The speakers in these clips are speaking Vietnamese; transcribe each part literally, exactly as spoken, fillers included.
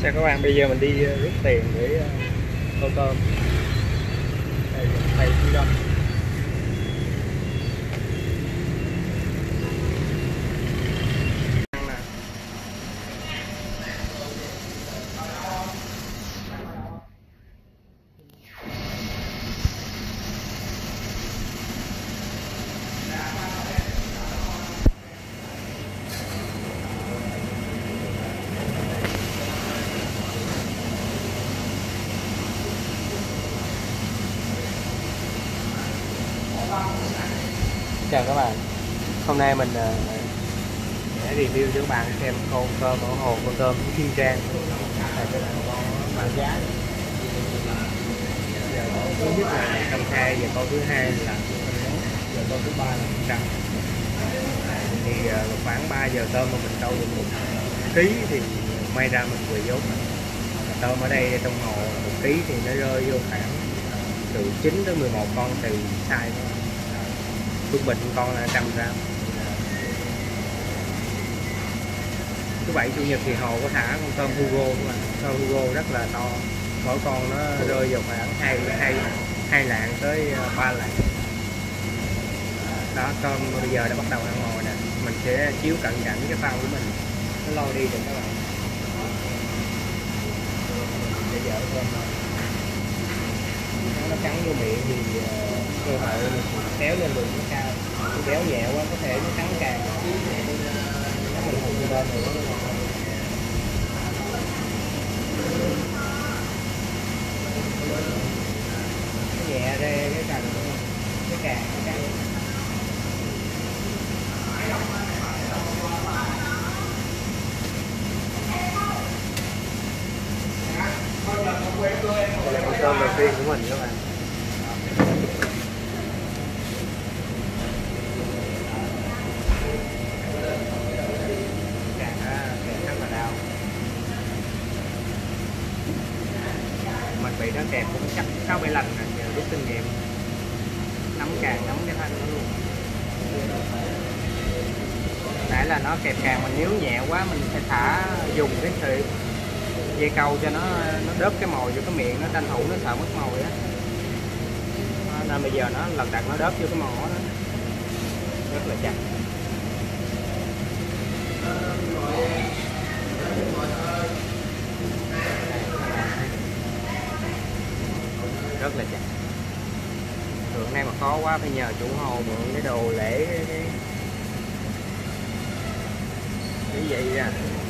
Chào các bạn, bây giờ mình đi rút tiền để tô cơm. Đây, thầy thu đông. Chào các bạn, hôm nay mình sẽ review cho các bạn xem con tôm ở hồ con tôm Kiên Giang. Đây các bạn có bảng giá. Giờ con thứ nhất là một trăm hai, giờ con thứ hai là giờ con thứ ba là một trăm. Thì khoảng ba giờ tôm mà mình câu được một ký thì may ra mình vừa vốn. Tôm ở đây trong hồ một ký thì nó rơi vô khoảng từ chín tới mười một con tùy size. Trung bình con là trăm gram. Thứ bảy chủ nhật thì hồ có thả con tôm Hugo, tôm Hugo rất là to, mỗi con nó rơi vào khoảng hai hai hai lạng tới ba lạng. Đó, tôm bây giờ đã bắt đầu ăn ngồi nè, mình sẽ chiếu cận cảnh cái phao của mình, nó lôi đi được các bạn. Để dỡ tôm nó cắn vô miệng thì cơ hội kéo lên đường nó cao, kéo nhẹ quá có thể nó cắn càng nó mình hụt lên nữa. Nó nhẹ ra cái cành cái càng cái cắn. Đây là con tôm đầu tiên của mình các bạn. Mình bị nó kẹp cũng chắc sáu bảy lần rồi, nhờ rút kinh nghiệm nắm càng nắm cái thân nó luôn. Nãy là nó kẹp càng, mình níu nhẹ quá mình phải thả dùng cái sợi dây câu cho nó nó đớp cái mồi vô cái miệng, nó tranh thủ nó sợ mất mồi á. Nên bây giờ nó lật đật nó đớp vô cái mỏ đó rất là chặt. Rất là chặt. Thường nay mà khó quá phải nhờ chủ hồ mượn cái đồ lễ cái cái, cái vậy ra.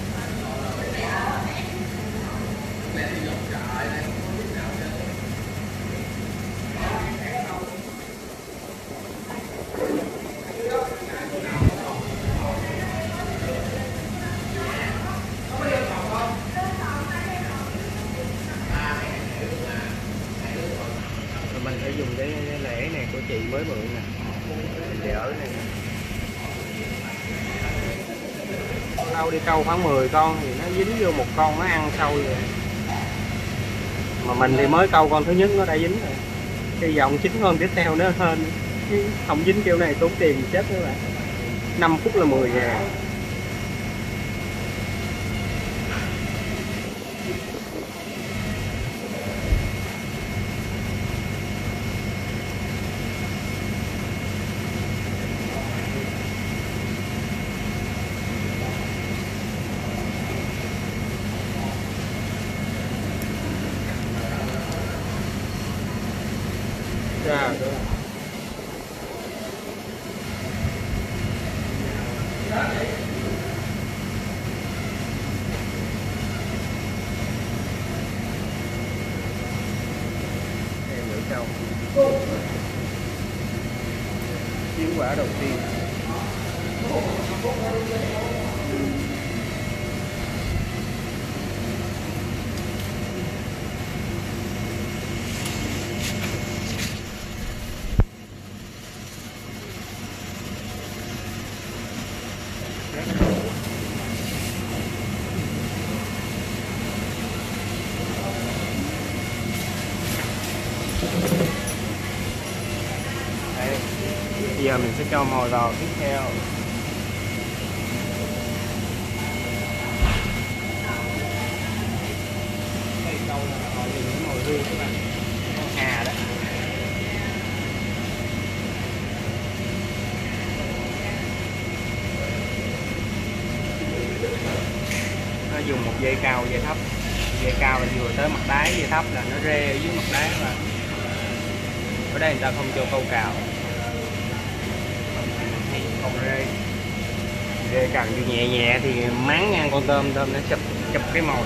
Mình phải dùng cái, cái lễ này của chị mới mượn nè, để ở này nè. Lâu đi câu khoảng mười con thì nó dính vô một con nó ăn sâu rồi. Mà mình thì mới câu con thứ nhất nó đã dính rồi. Cái dòng chín con tiếp theo nó hơn, không dính kiểu này tốn tiền chết các bạn. năm phút là mười ngàn. Ra nữa. Em nữ châu chiến quả đầu tiên. Đây, bây giờ mình sẽ cho mồi vào tiếp theo. tươi các bạn, con hà đó. Nó dùng một dây cao dây thấp, dây cao là vừa tới mặt đáy, dây thấp là nó rê ở dưới mặt đáy các bạn. Ở đây người ta không cho câu cào, hay không rê, rê càng vô nhẹ nhẹ thì máng ngang con tôm, tôm nó chụp chụp cái mồi.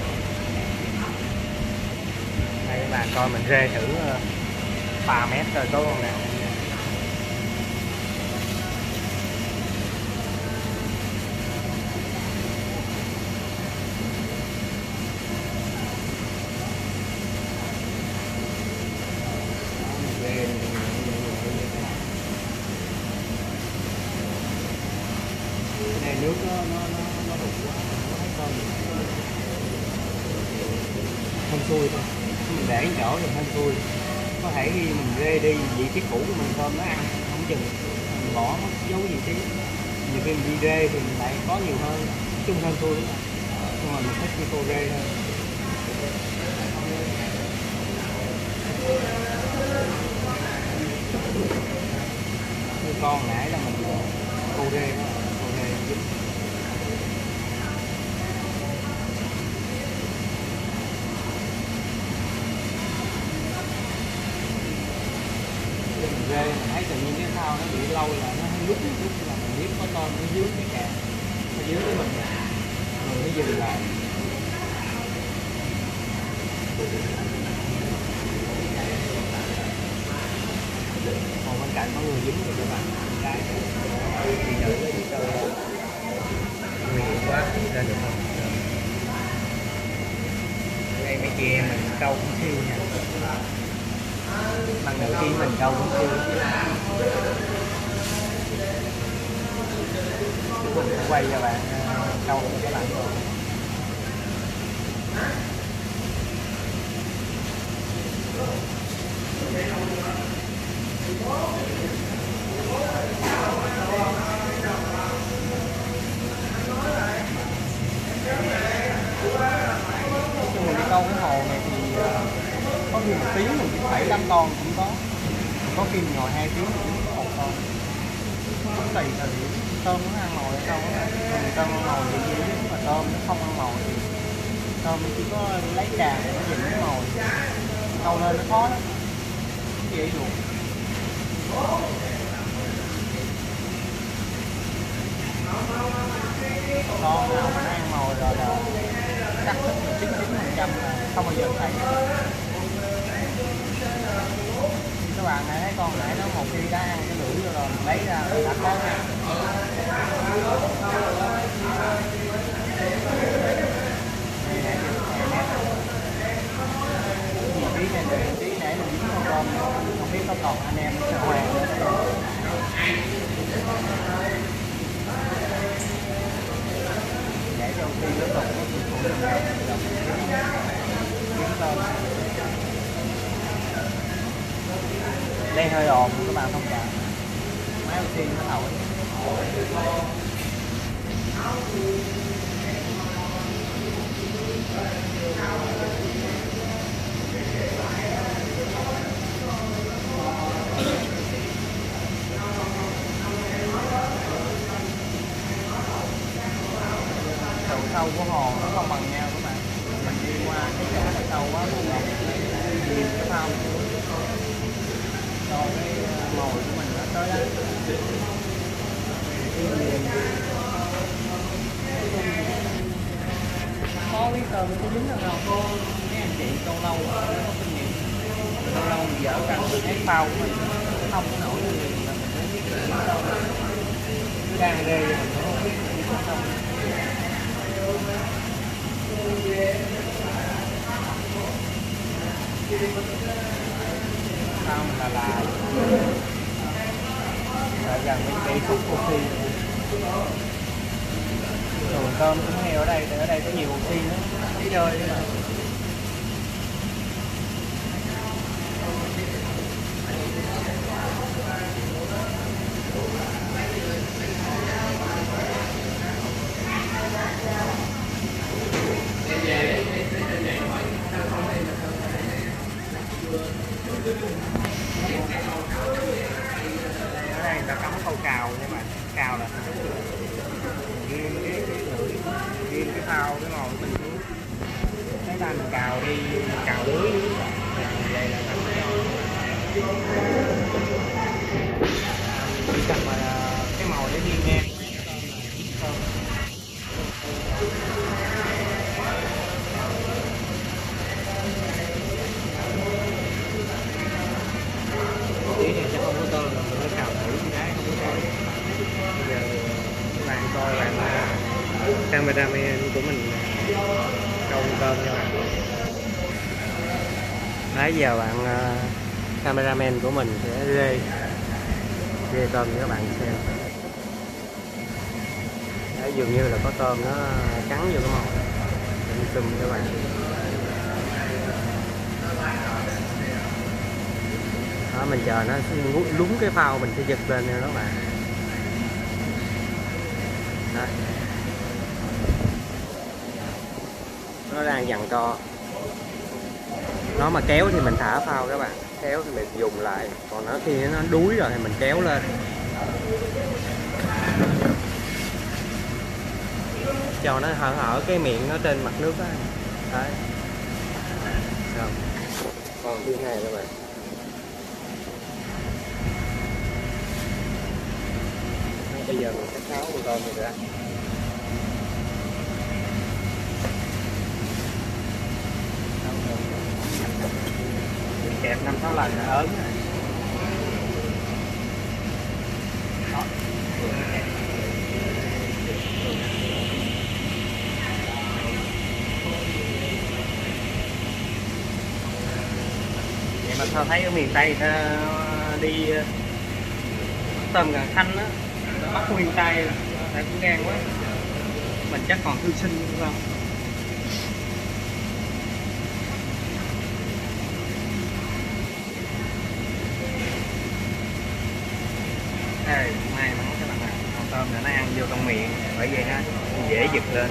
Đây các bạn coi mình rê thử ba mét rồi có con nào. Này nước nó nó nó nó đục quá, nó thấy con hên xui thôi, mình để chỗ thì hên xui. Có thể khi mình rê đi vị trí cũ của mình tôm nó ăn không chừng mình bỏ mất dấu vị trí, nhiều khi mình đi rê thì mình lại có nhiều hơn, chung hên xui đúng không? Nhưng mà mình thích đi cô rê thôi. Như con nãy là mình cô rê đó, cô rê dính. Mình rê mình thấy tự nhiên cái thao nó bị lâu là nó lúc lúc là mình biết có tôm nó dưới cái cạn, nó dưới cái mình rồi mới dừng lại. Còn bên cạnh có người dính rồi các bạn, cái đi nữ đi chơi nguy hiểm quá ra được không? Đây mấy chị em mình câu cũng siêu nha, bằng nữ khi mình câu cũng siêu. Mình sẽ quay cho bạn câu cho các bạn rồi. Mình đi câu cái hồ này thì có khi một tiếng mình cũng bảy tám con cũng có, có khi mình ngồi hai tiếng cũng có một con, cũng tùy thời điểm tôm nó ăn mồi hay không á. Tôm ăn mồi thì dễ dính, mà tôm nó không ăn mồi thì tôm chỉ có lấy càng nó dính cái mồi, câu lên nó khó lắm, dễ dụ. Con nào mà nó ăn mồi rồi là chắc chín mươi chín phần trăm là không bao giờ thấy. Các bạn hãy thấy con nãy nó một khi đã ăn cái lưỡi rồi, rồi mình lấy ra rồi đặt đó nha. Tí này được, tí nãy mình dính con tôm không biết có còn anh em nó hoàng nữa. Để cho khi nó tục nó cũng cũng được kiếm tôm. Đây hơi ồn các bạn thông cảm, máy oxy nó thổi. Độ sâu của hồ nó không bằng nhau các bạn, mình đi qua cái chỗ nó sâu quá buồn ngọc nhìn cái phao cho cái mồi của mình nó tới đó. Có biết tôm có dính được không? Mấy anh chị câu lâu có kinh nghiệm, lâu lâu mình dở căng mình thấy phao của mình không có nổi như gì là mình mới biết được đâu. Cứ đang rê mình cũng không biết biết không. Phao mình là là rồi gần mấy cây thuốc oxy. Rồi tôm cũng heo ở đây, ở đây có nhiều oxy nữa, tí rơi nữa mà. phao cái mồi mình xuống. Cái ba mình cào đi, cào lưới vậy là thành chỉ cần mà cái mồi để đi ngang tí thì sẽ không có tôm rồi, mình phải cào thử cái không có tôm. Bây giờ các bạn coi bạn cameraman của mình câu tôm cho bạn. Nãy giờ bạn uh, cameraman của mình sẽ rê rê tôm cho các bạn xem. Đấy, dường như là có tôm nó cắn vô cái mồi, mình zoom cho các bạn. Đó, mình chờ nó lúng cái phao mình sẽ giật lên nha các bạn. Đó. Nó đang giằng co, nó mà kéo thì mình thả phao các bạn, kéo thì mình dùng lại, còn nó khi nó đuối rồi thì mình kéo lên cho nó hở hở cái miệng nó trên mặt nước đó. Đấy. Rồi. Còn thứ hai các bạn, bây giờ mình sẽ tháo con tôm này ra. Mình kẹp năm sáu lần là ớn rồi. Đó. Vậy mà sao thấy ở miền Tây ta đi tôm càng xanh á, bắt nguyên tay tại cũng gan quá. Mình chắc còn thư sinh đúng không? Đây, may mắn các bạn ạ, con tôm này nó ăn vô trong miệng, bởi vậy nó dễ giật lên.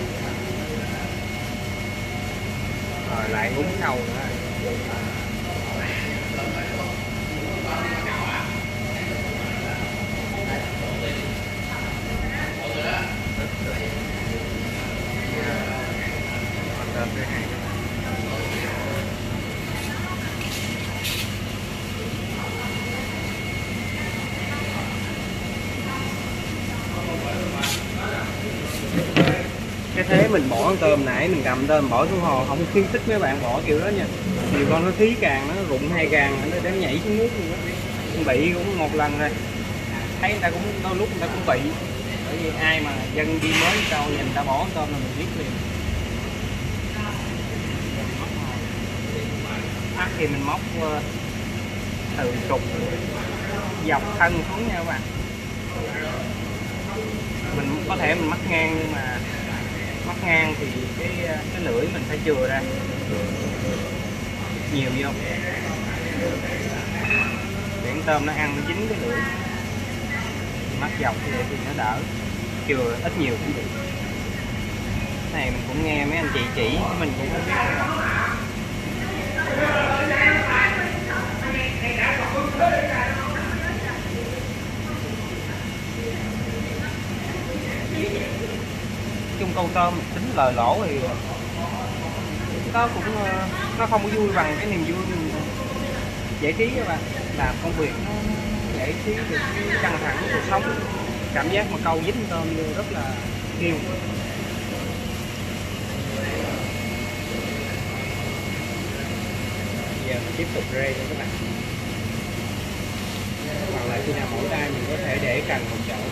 Rồi lại uống sâu nữa. Con tôm thứ hai. Cái thế mình bỏ con tôm nãy mình cầm tôm bỏ xuống hồ, không khuyến khích mấy bạn bỏ kiểu đó nha. Nhiều con nó thí càng, nó rụng hai càng nó để nhảy xuống nước luôn á. Bị cũng một lần rồi, thấy người ta cũng đôi lúc người ta cũng bị, bởi vì ai mà dân đi mới đâu nhìn người ta bỏ con tôm là mình biết liền. Ắt thì mình móc từ trục dọc thân xuống nha các bạn. Mình có thể mình mắc ngang, nhưng mà mắc ngang thì cái cái lưỡi mình phải chừa ra nhiều vô để con tôm nó ăn nó dính cái lưỡi. Mắc dọc thì, thì nó đỡ, chừa ít nhiều cũng được. Cái này mình cũng nghe mấy anh chị chỉ, mình cũng không biết. Chung câu tôm tính lời lỗ thì nó cũng nó không có vui bằng cái niềm vui mình giải trí các bạn. Làm công việc nó giải trí được cái căng thẳng cuộc sống, cảm giác mà câu dính tôm vô rất là yêu. Giờ mình tiếp tục rê nha các bạn. Hoặc là khi nào mẫu tay mình có thể để cần một chỗ.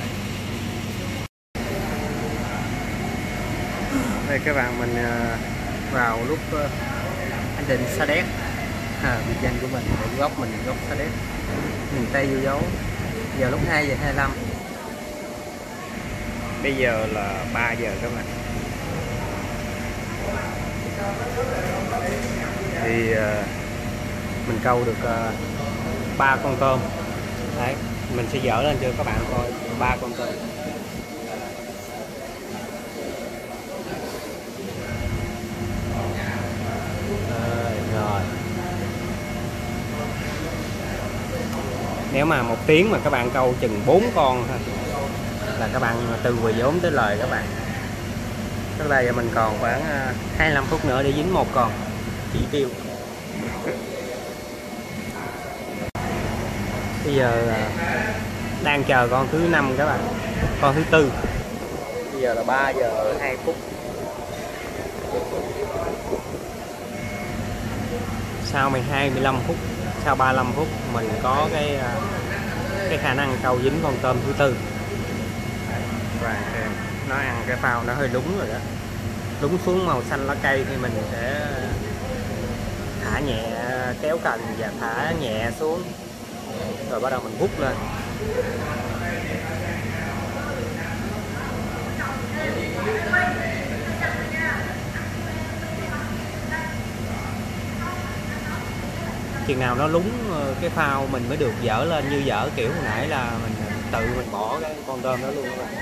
Đây các bạn, mình vào lúc anh Định Sa Đéc, à, biệt danh của mình, gốc mình gốc Sa Đéc, miền Tây vô dấu. Giờ lúc hai giờ hai mươi lăm, bây giờ là ba giờ các bạn. Thì mình câu được ba con tôm. Đấy, mình sẽ dỡ lên cho các bạn coi ba con tôm. Rồi. Nếu mà một tiếng mà các bạn câu chừng bốn con thôi là các bạn từ vừa vốn tới lời các bạn. Tức là giờ mình còn khoảng hai mươi lăm phút nữa để dính một con chỉ tiêu. Bây giờ đang chờ con thứ năm các bạn, con thứ tư. Bây giờ là ba giờ hai phút. Sau mười hai mười lăm phút, sau ba mươi lăm phút mình có cái cái khả năng câu dính con tôm thứ tư. Và nó ăn cái phao nó hơi lúng rồi đó, lúng xuống màu xanh lá cây thì mình sẽ thả nhẹ, kéo cần và thả nhẹ xuống, rồi bắt đầu mình hút lên. Chừng nào nó lúng cái phao mình mới được dở lên, như dở kiểu hồi nãy là mình tự mình bỏ cái con tôm đó luôn các bạn.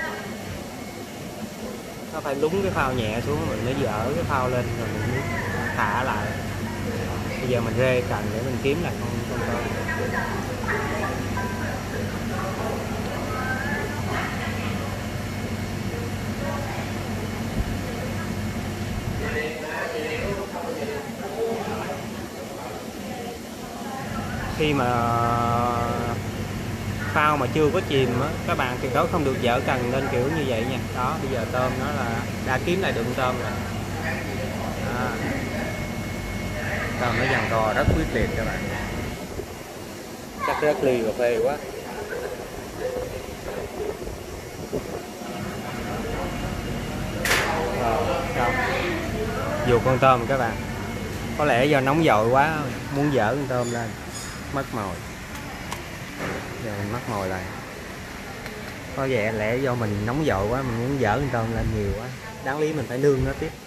Nó phải lúng cái phao nhẹ xuống mình mới dở cái phao lên rồi mình mới thả lại. Bây giờ mình rê cần để mình kiếm lại con, con tôm. Khi mà phao mà chưa có chìm á, các bạn tuyệt đối không được dở cần lên kiểu như vậy nha. Đó, bây giờ tôm nó là đã kiếm lại được tôm rồi. À, tôm nó giằng co rất quyết liệt các bạn, chắc rất ly cà phê quá. Rồi, dù con tôm các bạn, có lẽ do nóng vội quá muốn dở con tôm lên mất mồi. Giờ mình mất mồi lại, có vẻ lẽ do mình nóng vội quá mình muốn dở con tôm lên nhiều quá, đáng lý mình phải nương nó tiếp.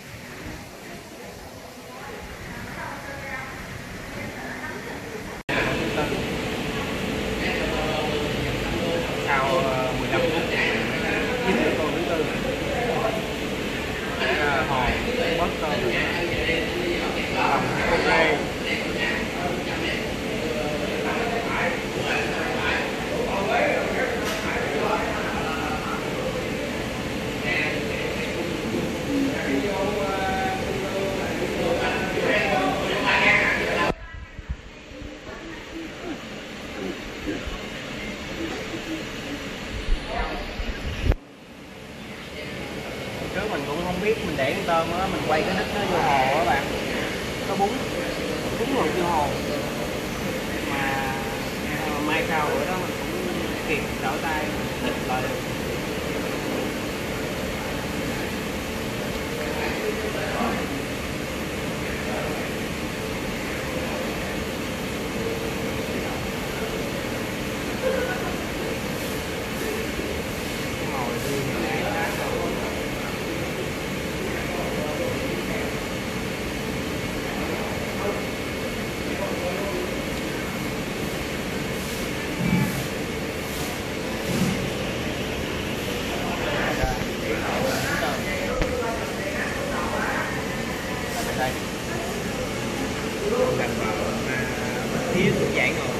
Sau mười lăm phút chín được con thứ tư, hòn mất tôm ok. Trước mình cũng không biết, mình để con tôm á, mình quay cái đít nó vô hồ á bạn, nó búng búng rồi vô hồ, mà mai sau bữa đó mình cũng kịp đỡ tay chụp lại được. Đây gần vào phía xuống dãy ngồi.